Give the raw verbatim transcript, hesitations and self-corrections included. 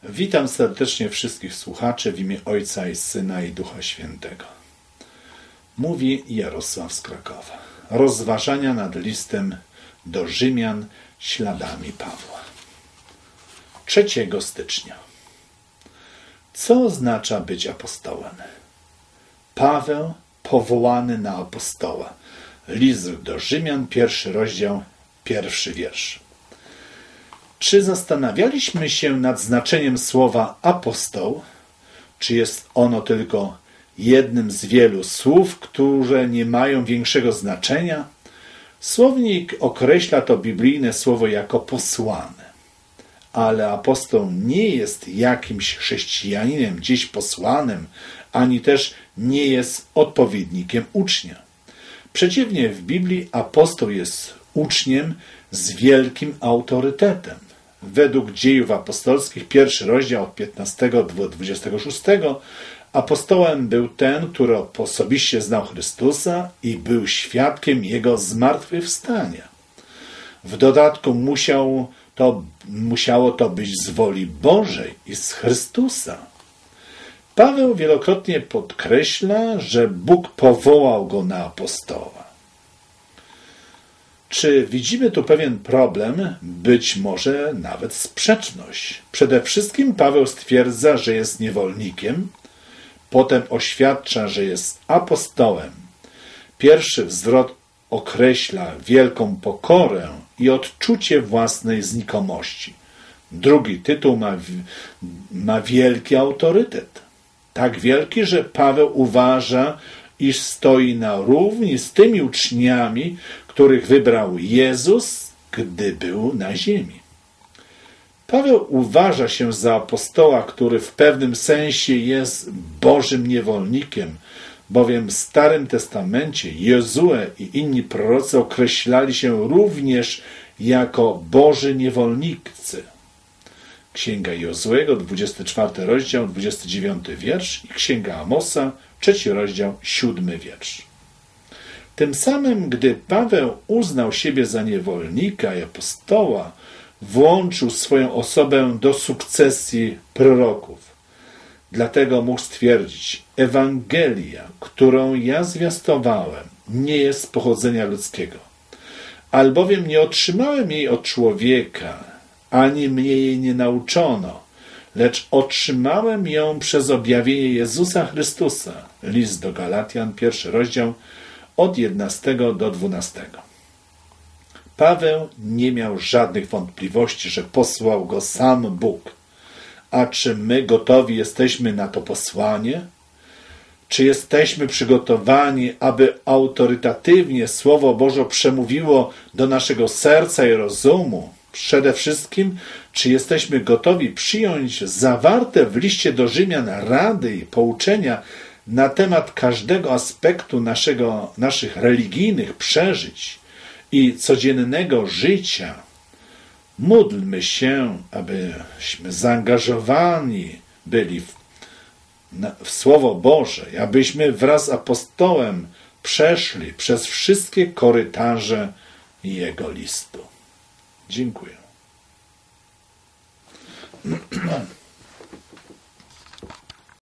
Witam serdecznie wszystkich słuchaczy w imię Ojca i Syna i Ducha Świętego. Mówi Jarosław z Krakowa. Rozważania nad listem do Rzymian śladami Pawła. trzeciego stycznia. Co oznacza być apostołem? Paweł powołany na apostoła. List do Rzymian, pierwszy rozdział, pierwszy wiersz. Czy zastanawialiśmy się nad znaczeniem słowa apostoł? Czy jest ono tylko jednym z wielu słów, które nie mają większego znaczenia? Słownik określa to biblijne słowo jako posłany. Ale apostoł nie jest jakimś chrześcijaninem gdzieś posłanym, ani też nie jest odpowiednikiem ucznia. Przeciwnie, w Biblii apostoł jest uczniem z wielkim autorytetem. Według Dziejów Apostolskich, pierwszy rozdział od piętnastego do dwudziestego szóstego, apostołem był ten, który osobiście znał Chrystusa i był świadkiem Jego zmartwychwstania. W dodatku musiał to, musiało to być z woli Bożej i z Chrystusa. Paweł wielokrotnie podkreśla, że Bóg powołał go na apostoła. Czy widzimy tu pewien problem? Być może nawet sprzeczność. Przede wszystkim Paweł stwierdza, że jest niewolnikiem, potem oświadcza, że jest apostołem. Pierwszy zwrot określa wielką pokorę i odczucie własnej znikomości. Drugi tytuł ma, ma wielki autorytet. Tak wielki, że Paweł uważa, iż stoi na równi z tymi uczniami, których wybrał Jezus, gdy był na ziemi. Paweł uważa się za apostoła, który w pewnym sensie jest Bożym niewolnikiem, bowiem w Starym Testamencie Jozue i inni prorocy określali się również jako Boży niewolnicy. Księga Jozuego, dwudziesty czwarty rozdział, dwudziesty dziewiąty wiersz i Księga Amosa, trzeci rozdział, siódmy wiersz. Tym samym, gdy Paweł uznał siebie za niewolnika i apostoła, włączył swoją osobę do sukcesji proroków. Dlatego mógł stwierdzić, Ewangelia, którą ja zwiastowałem, nie jest z pochodzenia ludzkiego, albowiem nie otrzymałem jej od człowieka, ani mnie jej nie nauczono, lecz otrzymałem ją przez objawienie Jezusa Chrystusa. List do Galatian, pierwszy rozdział, od jedenastego do dwunastego. Paweł nie miał żadnych wątpliwości, że posłał go sam Bóg. A czy my gotowi jesteśmy na to posłanie? Czy jesteśmy przygotowani, aby autorytatywnie Słowo Boże przemówiło do naszego serca i rozumu? Przede wszystkim, czy jesteśmy gotowi przyjąć zawarte w liście do Rzymian rady i pouczenia na temat każdego aspektu naszego, naszych religijnych przeżyć i codziennego życia? Módlmy się, abyśmy zaangażowani byli w, w Słowo Boże, abyśmy wraz z apostołem przeszli przez wszystkie korytarze Jego listu. Dziękuję.